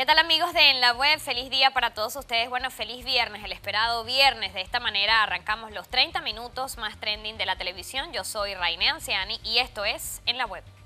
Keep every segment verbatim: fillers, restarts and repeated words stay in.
¿Qué tal, amigos de En la Web? Feliz día para todos ustedes. Bueno, feliz viernes, el esperado viernes. De esta manera arrancamos los treinta minutos más trending de la televisión. Yo soy Rainé Anciani y esto es En la Web.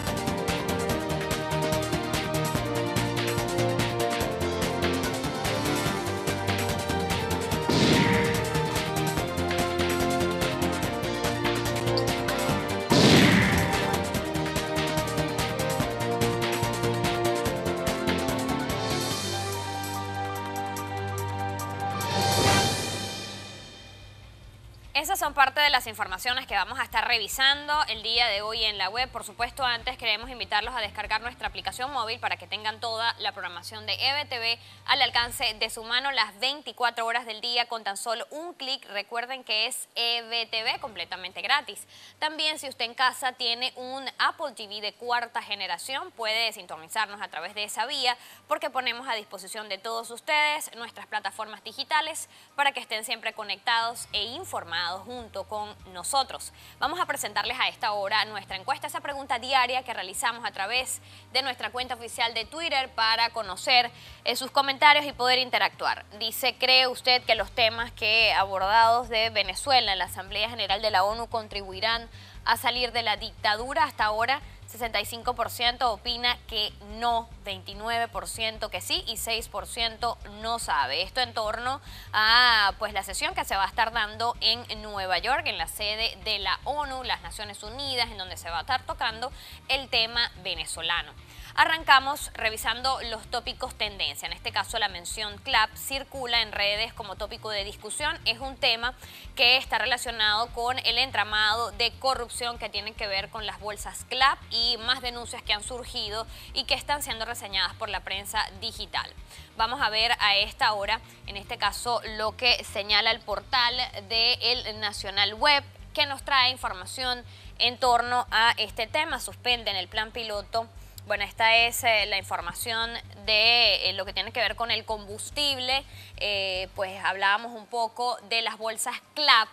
Esas son parte de las informaciones que vamos a estar revisando el día de hoy en la web. Por supuesto, antes queremos invitarlos a descargar nuestra aplicación móvil para que tengan toda la programación de E B T V al alcance de su mano las veinticuatro horas del día con tan solo un clic. Recuerden que es E B T V completamente gratis. También, si usted en casa tiene un Apple T V de cuarta generación, puede sintonizarnos a través de esa vía porque ponemos a disposición de todos ustedes nuestras plataformas digitales para que estén siempre conectados e informados junto con nosotros. Vamos a presentarles a esta hora nuestra encuesta, esa pregunta diaria que realizamos a través de nuestra cuenta oficial de Twitter para conocer eh, sus comentarios y poder interactuar. Dice, ¿cree usted que los temas que abordados de Venezuela en la Asamblea General de la ONU contribuirán a salir de la dictadura? Hasta ahora sesenta y cinco por ciento opina que no, veintinueve por ciento que sí y seis por ciento no sabe. Esto en torno a pues la sesión que se va a estar dando en Nueva York, en la sede de la ONU, las Naciones Unidas, en donde se va a estar tocando el tema venezolano. Arrancamos revisando los tópicos tendencia. En este caso, la mención CLAP circula en redes como tópico de discusión. Es un tema que está relacionado con el entramado de corrupción que tiene que ver con las bolsas CLAP y más denuncias que han surgido y que están siendo reseñadas por la prensa digital. Vamos a ver a esta hora, en este caso, lo que señala el portal de El Nacional Web, que nos trae información en torno a este tema. Suspenden el plan piloto. Bueno, esta es eh, la información de eh, lo que tiene que ver con el combustible. Eh, pues hablábamos un poco de las bolsas CLAP,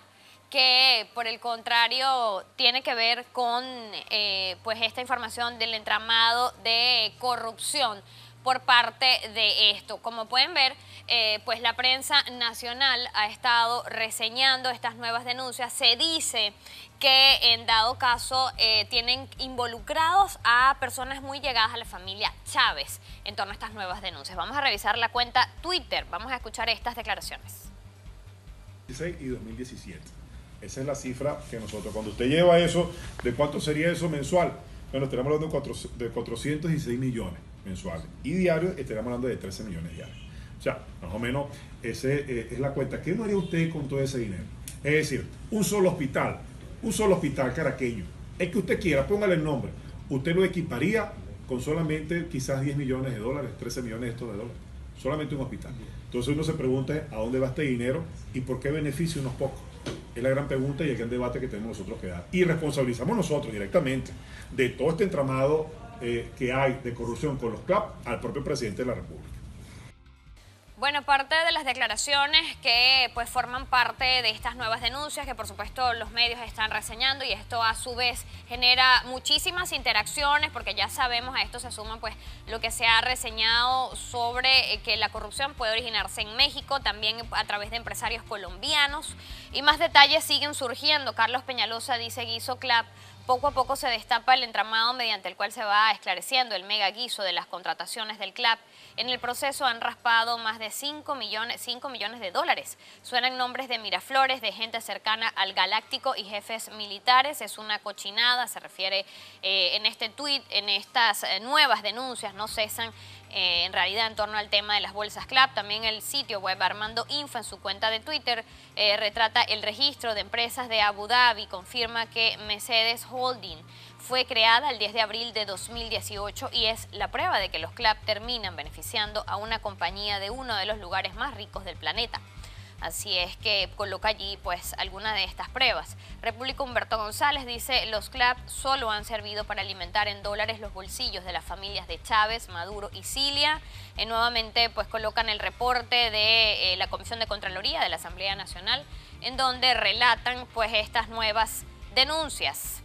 que por el contrario tiene que ver con eh, pues esta información del entramado de corrupción por parte de esto. Como pueden ver, eh, pues la prensa nacional ha estado reseñando estas nuevas denuncias. Se dice que en dado caso eh, tienen involucrados a personas muy llegadas a la familia Chávez en torno a estas nuevas denuncias. Vamos a revisar la cuenta Twitter. Vamos a escuchar estas declaraciones. Y dos mil diecisiete. Esa es la cifra que nosotros, cuando usted lleva eso, ¿de cuánto sería eso mensual? Bueno, estaríamos hablando de cuatrocientos dieciséis millones mensuales. Y diarios estaríamos hablando de trece millones diarios. O sea, más o menos, esa eh, es la cuenta. ¿Qué no haría usted con todo ese dinero? Es decir, un solo hospital, un solo hospital caraqueño, el que usted quiera, póngale el nombre. Usted lo equiparía con solamente quizás diez millones de dólares, trece millones de estos de dólares. Solamente un hospital. Entonces uno se pregunta a dónde va este dinero y por qué beneficia unos pocos. Es la gran pregunta y el gran debate que tenemos nosotros que dar. Y responsabilizamos nosotros directamente de todo este entramado eh, que hay de corrupción con los CLAP al propio presidente de la República. Bueno, parte de las declaraciones que pues forman parte de estas nuevas denuncias que por supuesto los medios están reseñando, y esto a su vez genera muchísimas interacciones porque ya sabemos, a esto se suma pues lo que se ha reseñado sobre que la corrupción puede originarse en México, también a través de empresarios colombianos, y más detalles siguen surgiendo. Carlos Peñalosa dice, Guiso CLAP, poco a poco se destapa el entramado mediante el cual se va esclareciendo el mega guiso de las contrataciones del CLAP. En el proceso han raspado más de cinco millones, cinco millones de dólares. Suenan nombres de Miraflores, de gente cercana al Galáctico y jefes militares. Es una cochinada, se refiere eh, en este tuit, en estas eh, nuevas denuncias, no cesan eh, en realidad en torno al tema de las bolsas CLAP. También el sitio web Armando Info en su cuenta de Twitter eh, retrata el registro de empresas de Abu Dhabi, confirma que Mercedes Holding fue creada el diez de abril de dos mil dieciocho y es la prueba de que los CLAP terminan beneficiando a una compañía de uno de los lugares más ricos del planeta. Así es que coloca allí pues alguna de estas pruebas. República Humberto González dice, los CLAP solo han servido para alimentar en dólares los bolsillos de las familias de Chávez, Maduro y Cilia. Eh, nuevamente pues colocan el reporte de eh, la Comisión de Contraloría de la Asamblea Nacional, en donde relatan pues estas nuevas denuncias.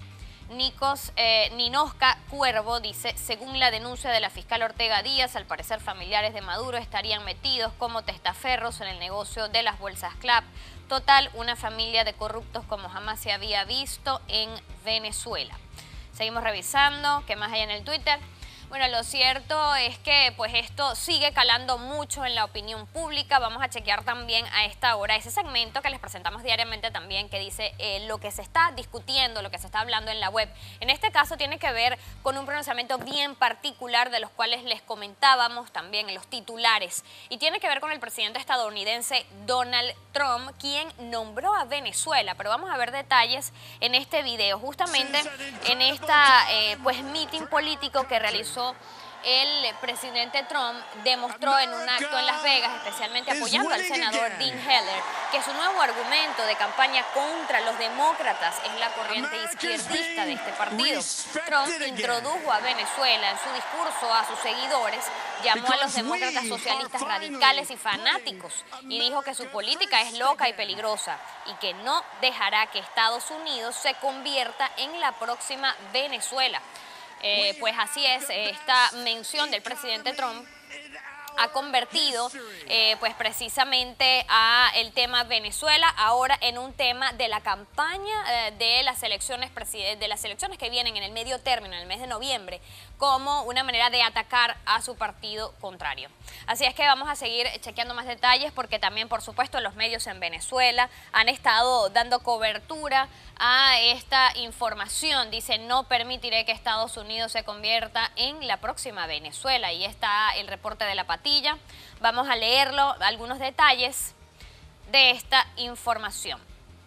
Nikos, eh, Ninosca Cuervo dice, según la denuncia de la fiscal Ortega Díaz, al parecer familiares de Maduro estarían metidos como testaferros en el negocio de las bolsas Clap. Total, una familia de corruptos como jamás se había visto en Venezuela. Seguimos revisando, ¿qué más hay en el Twitter? Bueno, lo cierto es que pues esto sigue calando mucho en la opinión pública. Vamos a chequear también a esta hora ese segmento que les presentamos diariamente también, que dice eh, lo que se está discutiendo, lo que se está hablando en la web. En este caso tiene que ver con un pronunciamiento bien particular de los cuales les comentábamos también en los titulares. Y tiene que ver con el presidente estadounidense Donald Trump, quien nombró a Venezuela. Pero vamos a ver detalles en este video, justamente en esta eh, pues meeting político que realizó el presidente Trump. Demostró en un acto en Las Vegas, especialmente apoyando al senador Dean Heller, que su nuevo argumento de campaña contra los demócratas es la corriente izquierdista de este partido. Trump introdujo a Venezuela en su discurso a sus seguidores, llamó a los demócratas socialistas radicales y fanáticos y dijo que su política es loca y peligrosa y que no dejará que Estados Unidos se convierta en la próxima Venezuela. Eh, pues así es, esta mención del presidente Trump ha convertido eh, pues precisamente a el tema Venezuela ahora en un tema de la campaña eh, de las elecciones de las elecciones que vienen en el medio término, en el mes de noviembre, como una manera de atacar a su partido contrario. Así es que vamos a seguir chequeando más detalles porque también, por supuesto, los medios en Venezuela han estado dando cobertura a esta información. Dice, no permitiré que Estados Unidos se convierta en la próxima Venezuela. Y está el reporte de La Patilla. Vamos a leerlo, algunos detalles de esta información.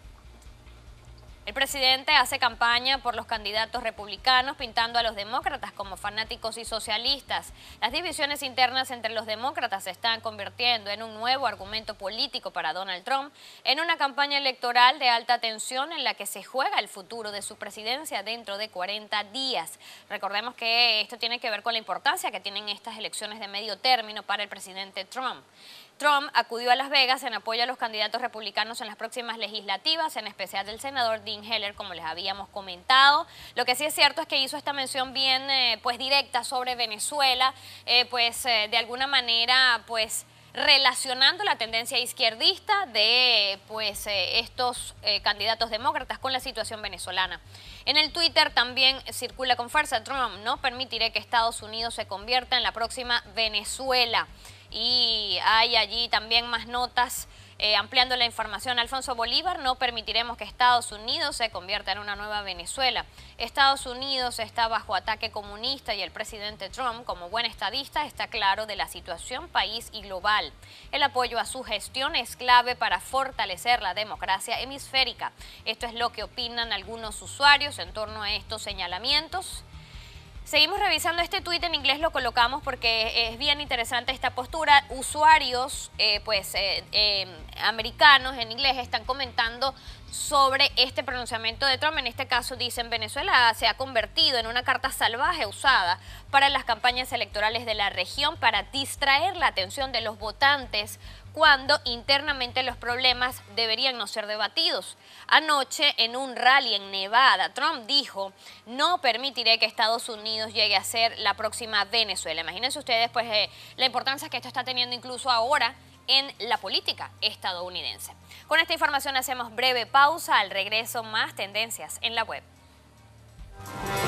El presidente hace campaña por los candidatos republicanos, pintando a los demócratas como fanáticos y socialistas. Las divisiones internas entre los demócratas se están convirtiendo en un nuevo argumento político para Donald Trump en una campaña electoral de alta tensión en la que se juega el futuro de su presidencia dentro de cuarenta días. Recordemos que esto tiene que ver con la importancia que tienen estas elecciones de medio término para el presidente Trump. Trump acudió a Las Vegas en apoyo a los candidatos republicanos en las próximas legislativas, en especial del senador Dean Heller, como les habíamos comentado. Lo que sí es cierto es que hizo esta mención bien eh, pues directa sobre Venezuela, eh, pues eh, de alguna manera pues relacionando la tendencia izquierdista de pues eh, estos eh, candidatos demócratas con la situación venezolana. En el Twitter también circula con fuerza: Trump, no permitiré que Estados Unidos se convierta en la próxima Venezuela. Y hay allí también más notas eh, ampliando la información. Alfonso Bolívar, no permitiremos que Estados Unidos se convierta en una nueva Venezuela. Estados Unidos está bajo ataque comunista y el presidente Trump, como buen estadista, está claro de la situación país y global. El apoyo a su gestión es clave para fortalecer la democracia hemisférica. Esto es lo que opinan algunos usuarios en torno a estos señalamientos. Seguimos revisando este tuit en inglés, lo colocamos porque es bien interesante esta postura. Usuarios eh, pues eh, eh, americanos en inglés están comentando sobre este pronunciamiento de Trump. En este caso dicen: Venezuela se ha convertido en una carta salvaje usada para las campañas electorales de la región para distraer la atención de los votantes cuando internamente los problemas deberían no ser debatidos. Anoche, en un rally en Nevada, Trump dijo: no permitiré que Estados Unidos llegue a ser la próxima Venezuela. Imagínense ustedes pues eh, la importancia que esto está teniendo incluso ahora en la política estadounidense. Con esta información hacemos breve pausa. Al regreso, más tendencias en la web.